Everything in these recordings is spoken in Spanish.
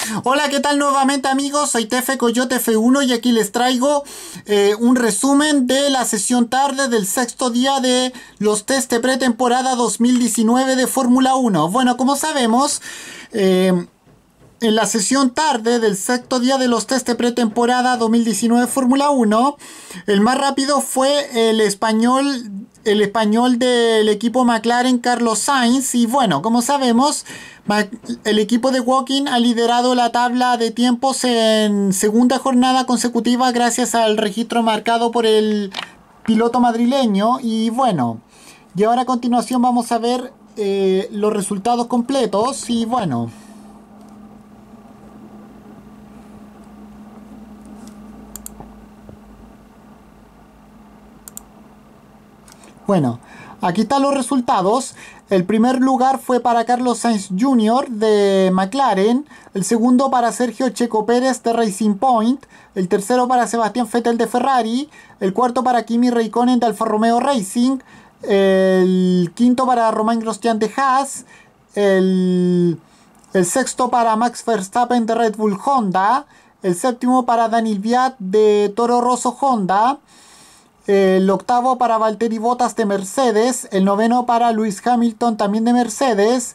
Hola, ¿qué tal nuevamente amigos? Soy Tefe Coyote F1 y aquí les traigo un resumen de la sesión tarde del sexto día de los test de pretemporada 2019 de Fórmula 1. Bueno, como sabemos, en la sesión tarde del sexto día de los test de pretemporada 2019 Fórmula 1, el más rápido fue el español del equipo McLaren, Carlos Sainz. Y bueno, como sabemos, el equipo de Woking ha liderado la tabla de tiempos en segunda jornada consecutiva gracias al registro marcado por el piloto madrileño. Y bueno, y ahora a continuación vamos a ver los resultados completos. Y bueno, aquí están los resultados. El primer lugar fue para Carlos Sainz Jr. de McLaren. El segundo para Sergio Checo Pérez de Racing Point. El tercero para Sebastián Vettel de Ferrari. El cuarto para Kimi Räikkönen de Alfa Romeo Racing. El quinto para Romain Grosjean de Haas. El sexto para Max Verstappen de Red Bull Honda. El séptimo para Daniel Kvyat de Toro Rosso Honda. El octavo para Valtteri Bottas de Mercedes. El noveno para Lewis Hamilton también de Mercedes.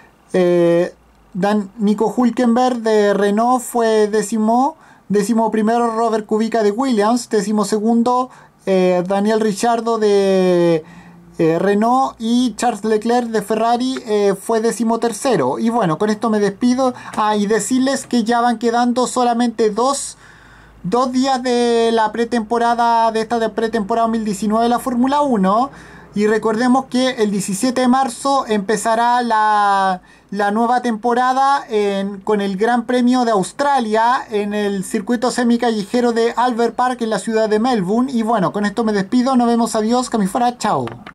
Nico Hülkenberg de Renault fue décimo. Décimo primero Robert Kubica de Williams. Décimo segundo Daniel Ricciardo de Renault. Y Charles Leclerc de Ferrari fue décimo tercero. Y bueno, con esto me despido. Y decirles que ya van quedando solamente dos días de la pretemporada, de esta de pretemporada 2019 de la Fórmula 1. Y recordemos que el 17 de marzo empezará la nueva temporada con el Gran Premio de Australia en el circuito semicallejero de Albert Park en la ciudad de Melbourne. Y bueno, con esto me despido, nos vemos, adiós, que me fuera, chao.